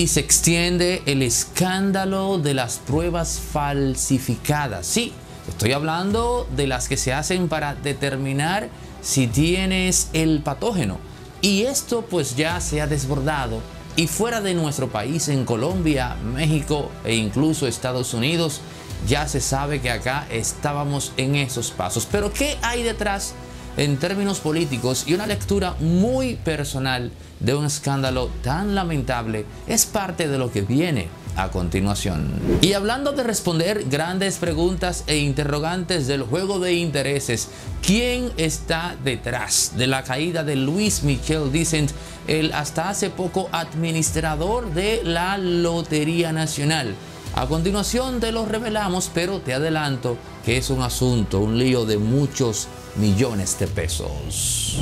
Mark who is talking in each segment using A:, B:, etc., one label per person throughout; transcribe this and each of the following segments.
A: Y se extiende el escándalo de las pruebas falsificadas. Sí, estoy hablando de las que se hacen para determinar si tienes el patógeno. Y esto pues ya se ha desbordado. Y fuera de nuestro país, en Colombia, México e incluso Estados Unidos, ya se sabe que acá estábamos en esos pasos. Pero ¿qué hay detrás en términos políticos? Y una lectura muy personal de un escándalo tan lamentable es parte de lo que viene a continuación. Y hablando de responder grandes preguntas e interrogantes del juego de intereses, ¿quién está detrás de la caída de Louis Michel Dicent, el hasta hace poco administrador de la Lotería Nacional? A continuación te lo revelamos, pero te adelanto que es un asunto, un lío de muchos millones de pesos.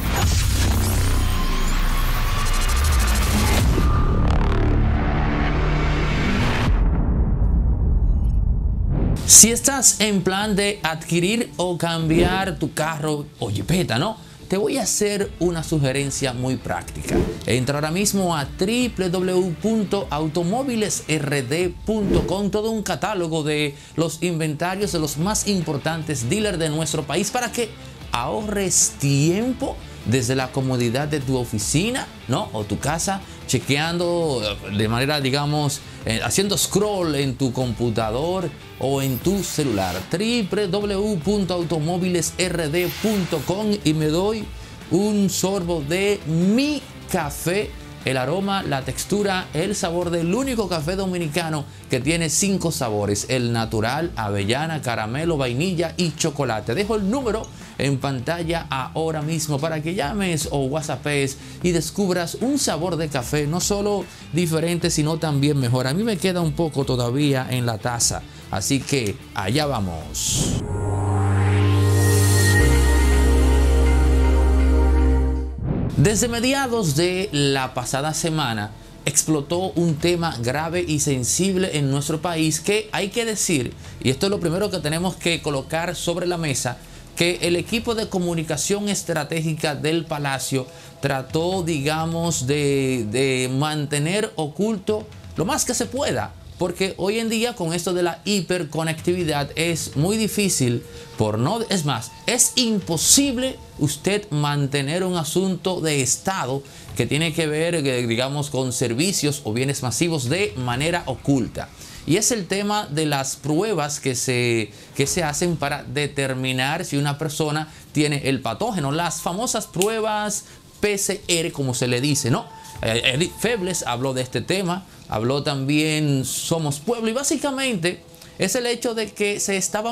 A: Si estás en plan de adquirir o cambiar tu carro o jipeta, ¿no? Te voy a hacer una sugerencia muy práctica. Entra ahora mismo a www.automovilesrd.com, todo un catálogo de los inventarios de los más importantes dealers de nuestro país para que ahorres tiempo desde la comodidad de tu oficina, ¿no? O tu casa, chequeando de manera, digamos, haciendo scroll en tu computador o en tu celular. www.automovilesrd.com y me doy un sorbo de mi café. El aroma, la textura, el sabor del único café dominicano que tiene 5 sabores: el natural, avellana, caramelo, vainilla y chocolate. Dejo el número en pantalla ahora mismo para que llames o whatsappes y descubras un sabor de café no solo diferente, sino también mejor. A mí me queda un poco todavía en la taza, así que allá vamos. Desde mediados de la pasada semana explotó un tema grave y sensible en nuestro país que hay que decir, y esto es lo primero que tenemos que colocar sobre la mesa, que el equipo de comunicación estratégica del Palacio trató, digamos, de mantener oculto lo más que se pueda. Porque hoy en día con esto de la hiperconectividad es muy difícil, es más, es imposible usted mantener un asunto de Estado que tiene que ver, digamos, con servicios o bienes masivos de manera oculta. Y es el tema de las pruebas que se hacen para determinar si una persona tiene el patógeno. Las famosas pruebas PCR, como se le dice, ¿no? Edith Febles habló de este tema, habló también Somos Pueblo, y básicamente es el hecho de que se estaba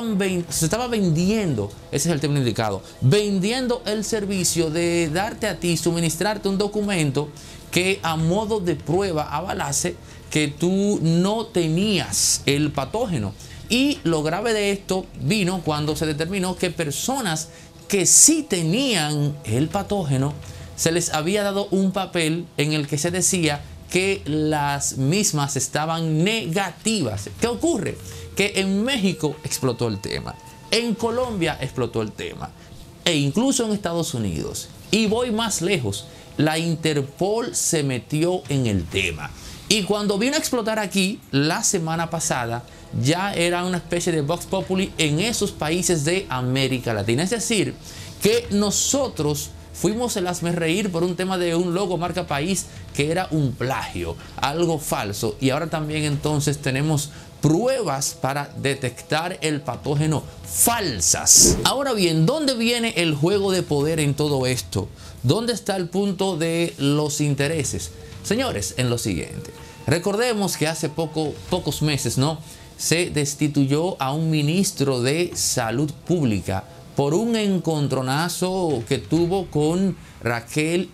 A: vendiendo, ese es el término indicado, vendiendo el servicio de darte a ti, suministrarte un documento que a modo de prueba avalase que tú no tenías el patógeno. Y lo grave de esto vino cuando se determinó que personas que sí tenían el patógeno se les había dado un papel en el que se decía que las mismas estaban negativas. ¿Qué ocurre? Que en México explotó el tema, en Colombia explotó el tema, e incluso en Estados Unidos. Y voy más lejos, la Interpol se metió en el tema. Y cuando vino a explotar aquí, la semana pasada, ya era una especie de Vox Populi en esos países de América Latina. Es decir, que nosotros fuimos el hazmerreír por un tema de un logo marca país que era un plagio, algo falso. Y ahora también entonces tenemos pruebas para detectar el patógeno falsas. Ahora bien, ¿dónde viene el juego de poder en todo esto? ¿Dónde está el punto de los intereses? Señores, en lo siguiente. Recordemos que hace pocos meses, ¿no?, se destituyó a un ministro de Salud Pública por un encontronazo que tuvo con Raquel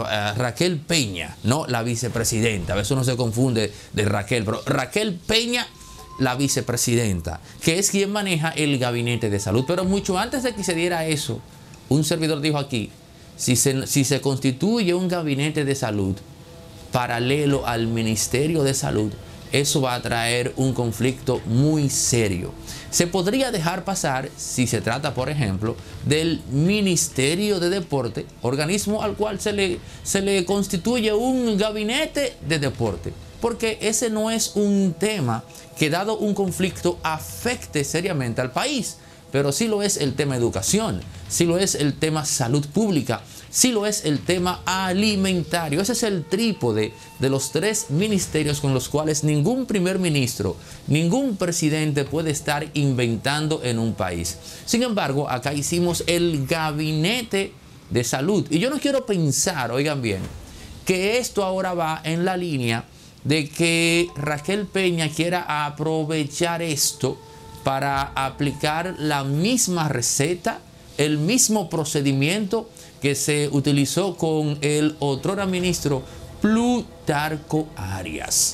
A: Peña, no la vicepresidenta. A veces uno se confunde de Raquel, pero Raquel Peña, la vicepresidenta, que es quien maneja el gabinete de salud. Pero mucho antes de que se diera eso, un servidor dijo aquí, si se constituye un gabinete de salud paralelo al Ministerio de Salud, eso va a traer un conflicto muy serio. Se podría dejar pasar si se trata, por ejemplo, del Ministerio de Deporte, organismo al cual se le constituye un gabinete de deporte. porque ese no es un tema que, dado un conflicto, afecte seriamente al país. Pero sí lo es el tema educación, sí lo es el tema salud pública, sí lo es el tema alimentario. Ese es el trípode de los tres ministerios con los cuales ningún primer ministro, ningún presidente puede estar inventando en un país. Sin embargo, acá hicimos el gabinete de salud. Y yo no quiero pensar, oigan bien, que esto ahora va en la línea de que Raquel Peña quiera aprovechar esto para aplicar la misma receta, el mismo procedimiento que se utilizó con el otrora ministro Plutarco Arias.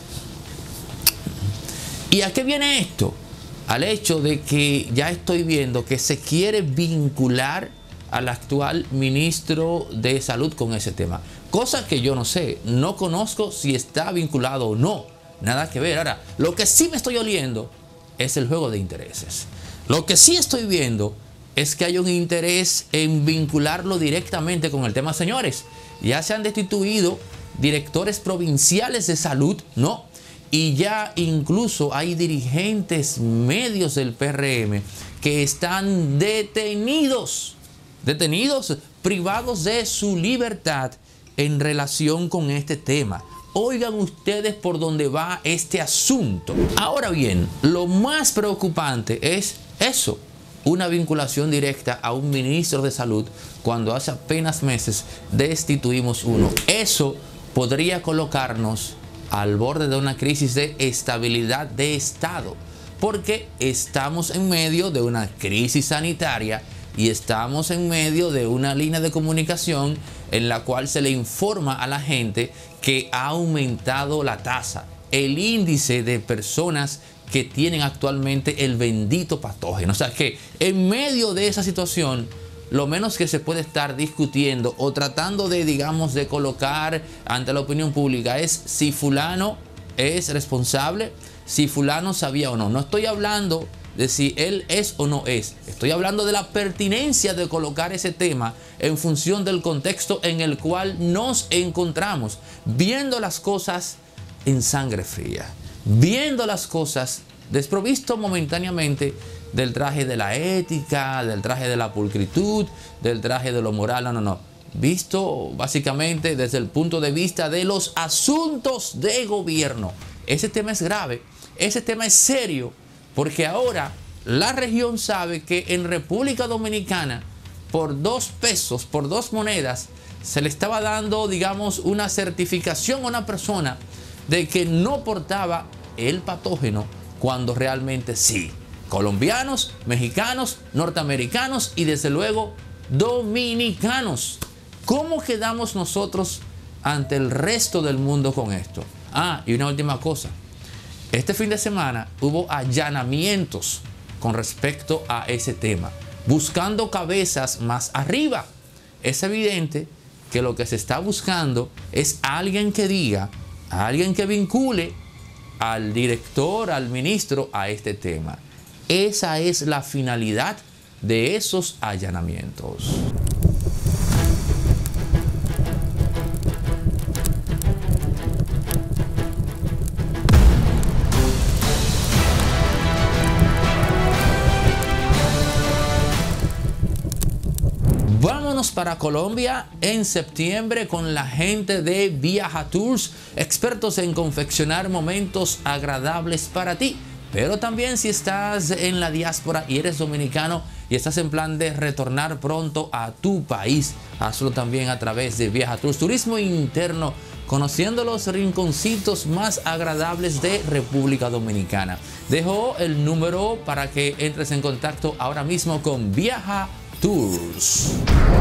A: ¿Y a qué viene esto? Al hecho de que ya estoy viendo que se quiere vincular al actual ministro de Salud con ese tema. Cosa que yo no sé, no conozco si está vinculado o no. Nada que ver. Ahora, lo que sí me estoy oliendo es el juego de intereses. Lo que sí estoy viendo es que hay un interés en vincularlo directamente con el tema. Señores, ya se han destituido directores provinciales de salud, ¿no? Y ya incluso hay dirigentes medios del PRM que están detenidos, privados de su libertad en relación con este tema. Oigan ustedes por dónde va este asunto. Ahora bien, lo más preocupante es eso, una vinculación directa a un ministro de salud cuando hace apenas meses destituimos uno. Eso podría colocarnos al borde de una crisis de estabilidad de Estado, porque estamos en medio de una crisis sanitaria y estamos en medio de una línea de comunicación en la cual se le informa a la gente que ha aumentado la tasa, el índice de personas que tienen actualmente el bendito patógeno. O sea que en medio de esa situación, lo menos que se puede estar discutiendo o tratando de, digamos, de colocar ante la opinión pública es si fulano es responsable, si fulano sabía o no. No estoy hablando de si él es o no es. Estoy hablando de la pertinencia de colocar ese tema en función del contexto en el cual nos encontramos, viendo las cosas en sangre fría, viendo las cosas desprovisto momentáneamente del traje de la ética, del traje de la pulcritud, del traje de lo moral. No. Visto básicamente desde el punto de vista de los asuntos de gobierno. Ese tema es grave, ese tema es serio, porque ahora la región sabe que en República Dominicana, por 2 pesos, por 2 monedas, se le estaba dando, digamos, una certificación a una persona de que no portaba el patógeno, cuando realmente sí. Colombianos, mexicanos, norteamericanos y desde luego dominicanos. ¿Cómo quedamos nosotros ante el resto del mundo con esto? Y una última cosa. Este fin de semana hubo allanamientos con respecto a ese tema, buscando cabezas más arriba. Es evidente que lo que se está buscando es alguien que diga, alguien que vincule al director, al ministro, a este tema. Esa es la finalidad de esos allanamientos. Vámonos para Colombia en septiembre con la gente de Viaja Tours, expertos en confeccionar momentos agradables para ti. Pero también si estás en la diáspora y eres dominicano y estás en plan de retornar pronto a tu país, hazlo también a través de Viaja Tours, turismo interno, conociendo los rinconcitos más agradables de República Dominicana. Dejo el número para que entres en contacto ahora mismo con Viaja Tours.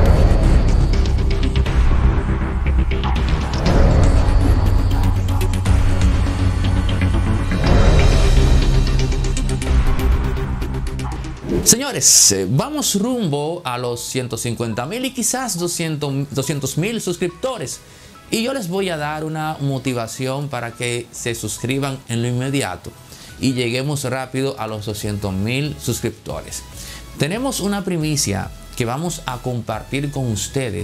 A: Señores, vamos rumbo a los 150,000 y quizás 200,000 suscriptores. Y yo les voy a dar una motivación para que se suscriban en lo inmediato y lleguemos rápido a los 200,000 suscriptores. Tenemos una primicia que vamos a compartir con ustedes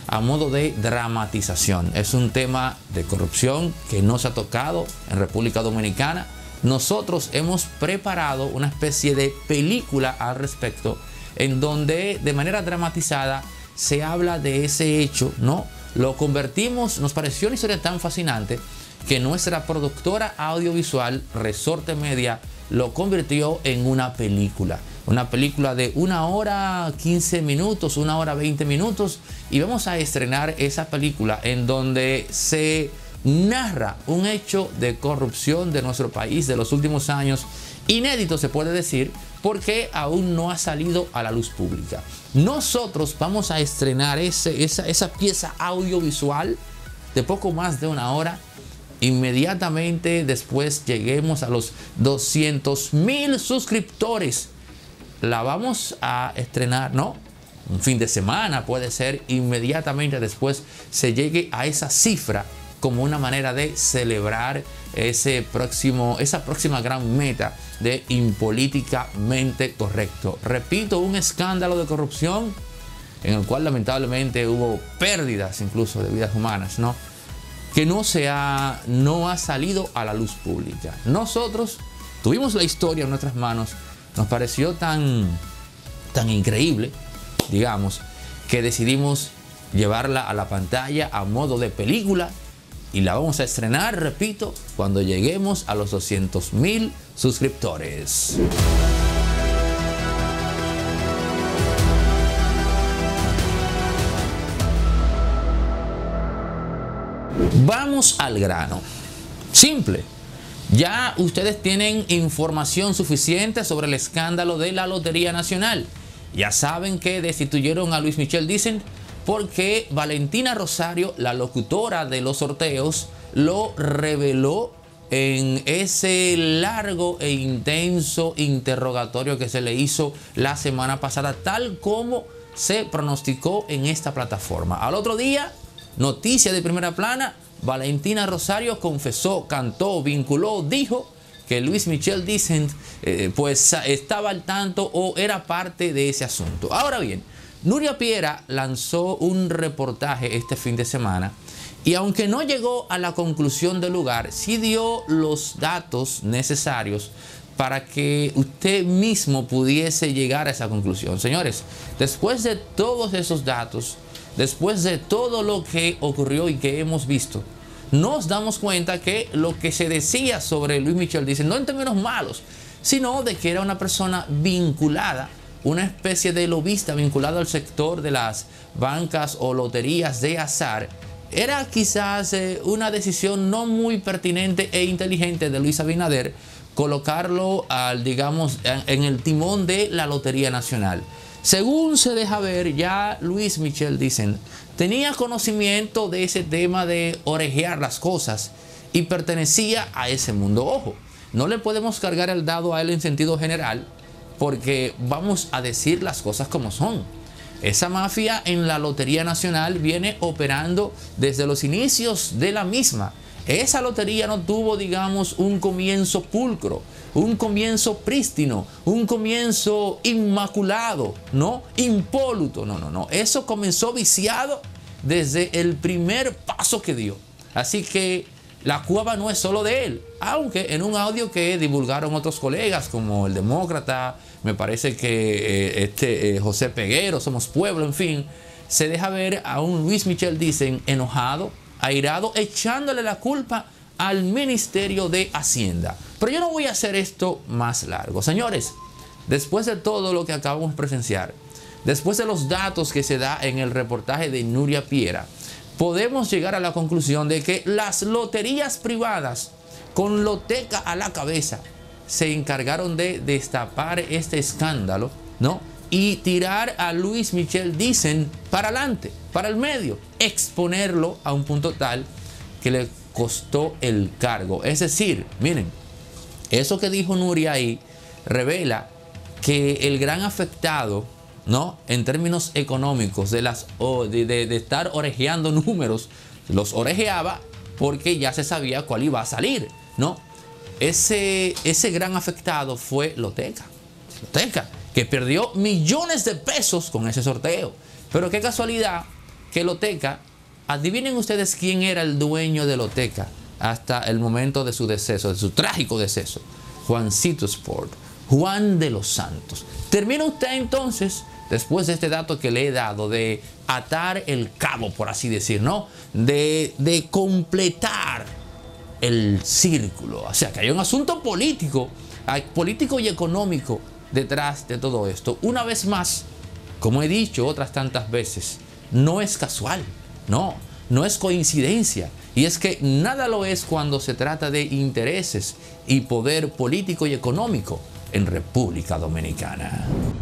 A: a modo de dramatización. Es un tema de corrupción que no se ha tocado en República Dominicana. Nosotros hemos preparado una especie de película al respecto, en donde de manera dramatizada se habla de ese hecho, ¿no? Lo convertimos, nos pareció una historia tan fascinante que nuestra productora audiovisual, Resorte Media, lo convirtió en una película de 1 hora 15 minutos, 1 hora 20 minutos, y vamos a estrenar esa película en donde se narra un hecho de corrupción de nuestro país de los últimos años, inédito se puede decir, porque aún no ha salido a la luz pública. Nosotros vamos a estrenar esa pieza audiovisual de poco más de 1 hora. Inmediatamente después lleguemos a los 200,000 suscriptores. La vamos a estrenar, ¿no? Un fin de semana puede ser, inmediatamente después se llegue a esa cifra como una manera de celebrar esa próxima gran meta de Impolíticamente Correcto. Repito, un escándalo de corrupción en el cual lamentablemente hubo pérdidas incluso de vidas humanas, ¿no? Que no ha salido a la luz pública. Nosotros tuvimos la historia en nuestras manos, nos pareció tan increíble, digamos, que decidimos llevarla a la pantalla a modo de película, y la vamos a estrenar, repito, cuando lleguemos a los 200,000 suscriptores. Vamos al grano. Simple. Ya ustedes tienen información suficiente sobre el escándalo de la Lotería Nacional. Ya saben que destituyeron a Luis Michel Dicen porque Valentina Rosario, la locutora de los sorteos, lo reveló en ese largo e intenso interrogatorio que se le hizo la semana pasada, tal como se pronosticó en esta plataforma. Al otro día, noticia de primera plana, Valentina Rosario confesó, cantó, vinculó, dijo que Luis Michel Dicen pues estaba al tanto o era parte de ese asunto. Ahora bien, Nuria Piera lanzó un reportaje este fin de semana y aunque no llegó a la conclusión del lugar, sí dio los datos necesarios para que usted mismo pudiese llegar a esa conclusión. Señores, después de todos esos datos, después de todo lo que ocurrió y que hemos visto, nos damos cuenta que lo que se decía sobre Luis Michel Dicen, no en términos malos, sino de que era una persona vinculada, una especie de lobista vinculado al sector de las bancas o loterías de azar, era quizás una decisión no muy pertinente e inteligente de Luis Abinader colocarlo digamos, en el timón de la Lotería Nacional. Según se deja ver, ya Luis Michel Dicen tenía conocimiento de ese tema de orejear las cosas y pertenecía a ese mundo. Ojo, no le podemos cargar el dado a él en sentido general, porque vamos a decir las cosas como son. Esa mafia en la Lotería Nacional viene operando desde los inicios de la misma. Esa lotería no tuvo, digamos, un comienzo pulcro, un comienzo prístino, un comienzo inmaculado, ¿no? Impoluto. No. Eso comenzó viciado desde el primer paso que dio. Así que la cueva no es solo de él, aunque en un audio que divulgaron otros colegas como el Demócrata, me parece que José Peguero, Somos Pueblo, en fin, se deja ver a un Luis Michel Dicen enojado, airado, echándole la culpa al Ministerio de Hacienda. Pero yo no voy a hacer esto más largo. Señores, después de todo lo que acabamos de presenciar, después de los datos que se da en el reportaje de Nuria Piera, podemos llegar a la conclusión de que las loterías privadas, con Loteca a la cabeza, se encargaron de destapar este escándalo, ¿no? Y tirar a Luis Michel Dicen para adelante, para el medio, exponerlo a un punto tal que le costó el cargo. Es decir, miren, eso que dijo Nuria ahí revela que el gran afectado, ¿no? En términos económicos de estar orejeando números, los orejeaba porque ya se sabía cuál iba a salir, ¿no? Ese gran afectado fue Loteca, que perdió millones de pesos con ese sorteo. Pero qué casualidad que Loteca, adivinen ustedes quién era el dueño de Loteca hasta el momento de su deceso, de su trágico deceso. Juancito Sport, Juan de los Santos. Termina usted entonces, después de este dato que le he dado, de atar el cabo, por así decir, ¿no? De completar el círculo. O sea, que hay un asunto político y económico detrás de todo esto. Una vez más, como he dicho otras tantas veces, no es casual, no es coincidencia. Y es que nada lo es cuando se trata de intereses y poder político y económico en República Dominicana.